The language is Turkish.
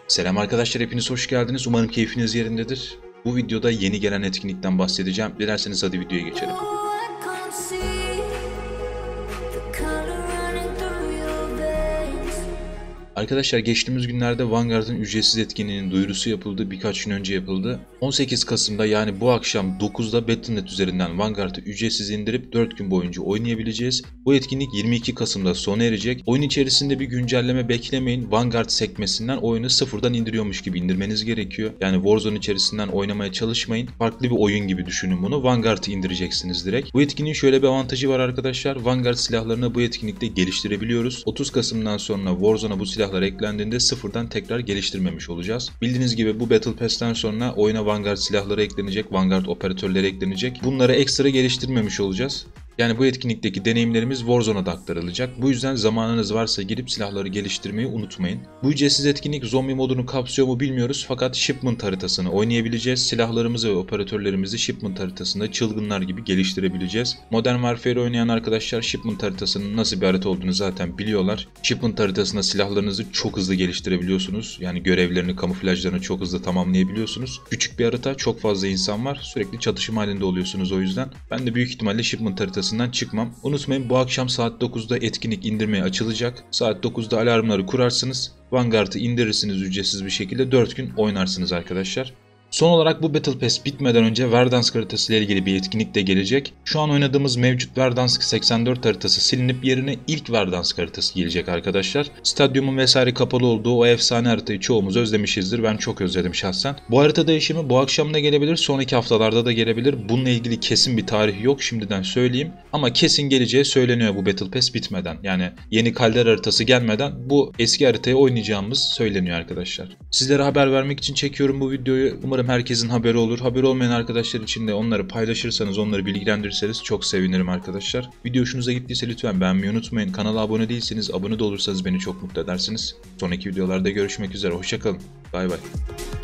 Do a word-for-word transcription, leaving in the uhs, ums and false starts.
Selam arkadaşlar, hepiniz hoş geldiniz. Umarım keyfiniz yerindedir. Bu videoda yeni gelen etkinlikten bahsedeceğim. Dilerseniz hadi videoya geçelim. Arkadaşlar geçtiğimiz günlerde Vanguard'ın ücretsiz etkinliğinin duyurusu yapıldı. Birkaç gün önce yapıldı. on sekiz Kasım'da yani bu akşam dokuzda Battle nokta net üzerinden Vanguard'ı ücretsiz indirip dört gün boyunca oynayabileceğiz. Bu etkinlik yirmi iki Kasım'da sona erecek. Oyun içerisinde bir güncelleme beklemeyin. Vanguard sekmesinden oyunu sıfırdan indiriyormuş gibi indirmeniz gerekiyor. Yani Warzone içerisinden oynamaya çalışmayın. Farklı bir oyun gibi düşünün bunu. Vanguard'ı indireceksiniz direkt. Bu etkinliğin şöyle bir avantajı var arkadaşlar. Vanguard silahlarını bu etkinlikte geliştirebiliyoruz. otuz Kasım'dan sonra Warzone'a bu silah eklendiğinde sıfırdan tekrar geliştirmemiş olacağız. Bildiğiniz gibi bu Battle Pass'ten sonra oyuna Vanguard silahları eklenecek, Vanguard operatörleri eklenecek. Bunları ekstra geliştirmemiş olacağız. Yani bu etkinlikteki deneyimlerimiz Warzone'a da aktarılacak. Bu yüzden zamanınız varsa girip silahları geliştirmeyi unutmayın. Bu ücretsiz etkinlik zombi modunu kapsıyor mu bilmiyoruz fakat shipment haritasını oynayabileceğiz. Silahlarımızı ve operatörlerimizi shipment haritasında çılgınlar gibi geliştirebileceğiz. Modern Warfare oynayan arkadaşlar shipment haritasının nasıl bir harita olduğunu zaten biliyorlar. Shipment haritasında silahlarınızı çok hızlı geliştirebiliyorsunuz. Yani görevlerini, kamuflajlarını çok hızlı tamamlayabiliyorsunuz. Küçük bir harita, çok fazla insan var. Sürekli çatışma halinde oluyorsunuz o yüzden. Ben de büyük ihtimalle shipment haritası çıkmam. Unutmayın, bu akşam saat dokuzda etkinlik indirmeye açılacak. Saat dokuzda alarmları kurarsınız. Vanguard'ı indirirsiniz ücretsiz bir şekilde, dört gün oynarsınız arkadaşlar. Son olarak bu Battle Pass bitmeden önce Verdansk haritası ile ilgili bir etkinlik de gelecek. Şu an oynadığımız mevcut Verdansk seksen dört haritası silinip yerine ilk Verdansk haritası gelecek arkadaşlar. Stadyumun vesaire kapalı olduğu o efsane haritayı çoğumuz özlemişizdir. Ben çok özledim şahsen. Bu harita değişimi bu akşam da gelebilir, sonraki haftalarda da gelebilir. Bununla ilgili kesin bir tarih yok, şimdiden söyleyeyim. Ama kesin geleceği söyleniyor bu Battle Pass bitmeden. Yani yeni Kalder haritası gelmeden bu eski haritayı oynayacağımız söyleniyor arkadaşlar. Sizlere haber vermek için çekiyorum bu videoyu. Umarım herkesin haberi olur. Haberi olmayan arkadaşlar için de onları paylaşırsanız, onları bilgilendirirseniz çok sevinirim arkadaşlar. Video hoşunuza gittiyse lütfen beğenmeyi unutmayın. Kanala abone değilseniz abone de olursanız beni çok mutlu edersiniz. Sonraki videolarda görüşmek üzere. Hoşça kalın. Bay bay.